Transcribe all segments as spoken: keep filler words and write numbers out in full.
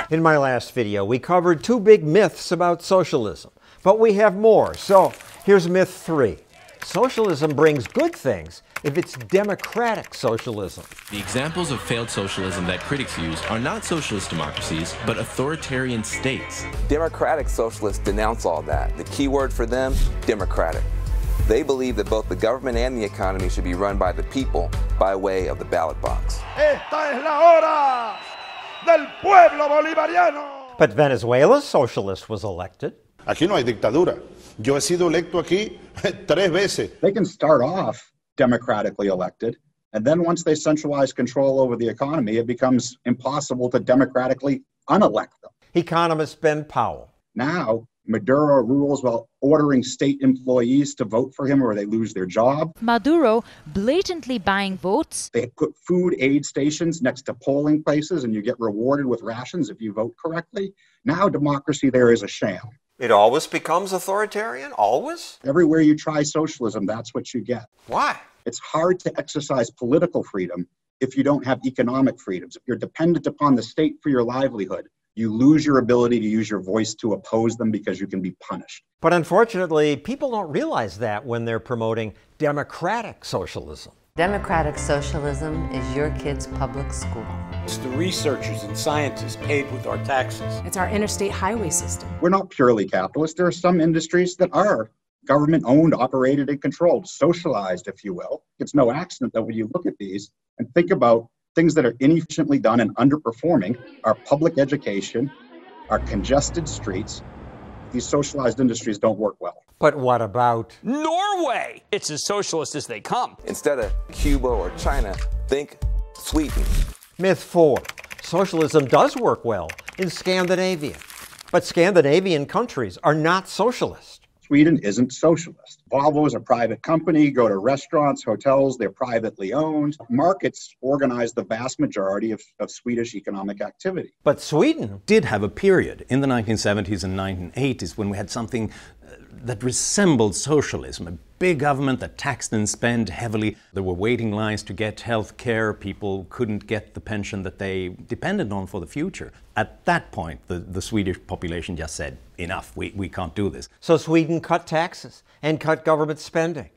In my last video, we covered two big myths about socialism, but we have more. So here's myth three. Socialism brings good things if it's democratic socialism. The examples of failed socialism that critics use are not socialist democracies, but authoritarian states. Democratic socialists denounce all that. The key word for them, democratic. They believe that both the government and the economy should be run by the people by way of the ballot box. Esta es la hora del pueblo bolivariano. But Venezuela's socialist was elected. Aquí no hay dictadura. Yo he sido electo aquí tres veces. They can start off democratically elected, and then once they centralize control over the economy, it becomes impossible to democratically unelect them. Economist Ben Powell. Now, Maduro rules while ordering state employees to vote for him or they lose their job. Maduro blatantly buying votes. They put food aid stations next to polling places and you get rewarded with rations if you vote correctly. Now democracy there is a sham. It always becomes authoritarian? Always? Everywhere you try socialism, that's what you get. Why? It's hard to exercise political freedom if you don't have economic freedoms. If you're dependent upon the state for your livelihood, you lose your ability to use your voice to oppose them because you can be punished. But unfortunately, people don't realize that when they're promoting democratic socialism. Democratic socialism is your kid's public school. It's the researchers and scientists paid with our taxes. It's our interstate highway system. We're not purely capitalist. There are some industries that are government-owned, operated, and controlled, socialized, if you will. It's no accident that when you look at these and think about things that are inefficiently done and underperforming, our public education, our congested streets, these socialized industries don't work well. But what about Norway? It's as socialist as they come. Instead of Cuba or China, think Sweden. myth four? Socialism does work well in Scandinavia, but Scandinavian countries are not socialist. Sweden isn't socialist. Volvo is a private company. Go to restaurants, hotels, they're privately owned. Markets organize the vast majority of, of Swedish economic activity. But Sweden did have a period in the nineteen seventies and nineteen eighties when we had something that resembled socialism, a big government that taxed and spent heavily. There were waiting lines to get health care. People couldn't get the pension that they depended on for the future. At that point, the, the Swedish population just said, enough, we, we can't do this. So Sweden cut taxes and cut government spending.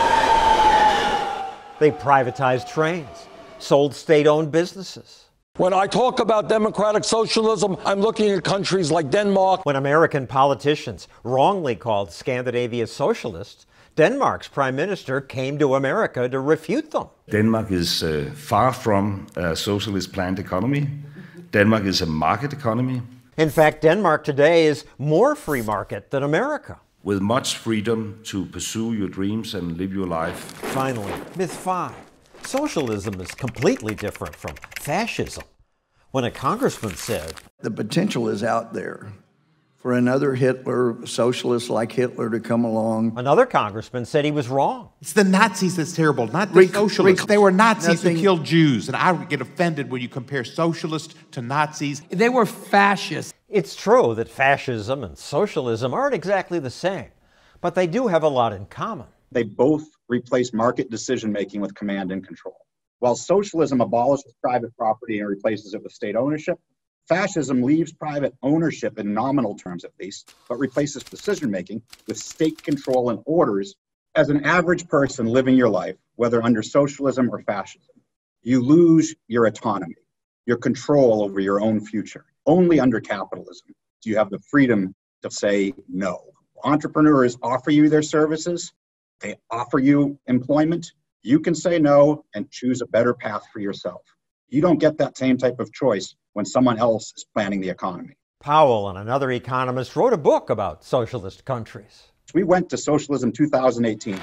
They privatized trains, sold state-owned businesses. When I talk about democratic socialism, I'm looking at countries like Denmark. When American politicians wrongly called Scandinavia socialist, Denmark's prime minister came to America to refute them. Denmark is uh, far from a socialist planned economy. Denmark is a market economy. In fact, Denmark today is more free market than America. With much freedom to pursue your dreams and live your life. Finally, myth five. Socialism is completely different from fascism. When a congressman said, the potential is out there for another Hitler, socialist like Hitler, to come along. Another congressman said he was wrong. It's the Nazis that's terrible, not the Re socialists. They were Nazis Nothing. who killed Jews, and I get offended when you compare socialists to Nazis. They were fascists. It's true that fascism and socialism aren't exactly the same, but they do have a lot in common. They both replace market decision-making with command and control. While socialism abolishes private property and replaces it with state ownership, fascism leaves private ownership in nominal terms at least, but replaces decision-making with state control and orders. As an average person living your life, whether under socialism or fascism, you lose your autonomy, your control over your own future. Only under capitalism do you have the freedom to say no. Entrepreneurs offer you their services. They offer you employment. You can say no and choose a better path for yourself. You don't get that same type of choice when someone else is planning the economy. Powell and another economist wrote a book about socialist countries. We went to Socialism two thousand eighteen,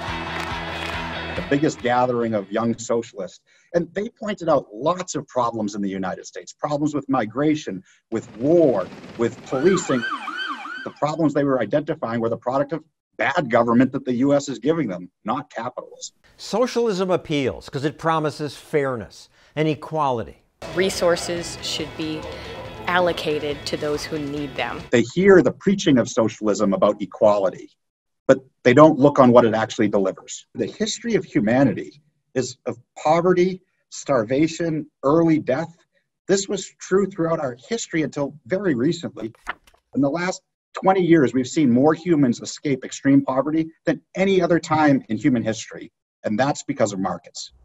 the biggest gathering of young socialists, and they pointed out lots of problems in the United States, problems with migration, with war, with policing. The problems they were identifying were the product of bad government that the U S is giving them, not capitalism. Socialism appeals because it promises fairness and equality. Resources should be allocated to those who need them. They hear the preaching of socialism about equality, but they don't look on what it actually delivers. The history of humanity is of poverty, starvation, early death. This was true throughout our history until very recently. In the last twenty years, we've seen more humans escape extreme poverty than any other time in human history, and that's because of markets.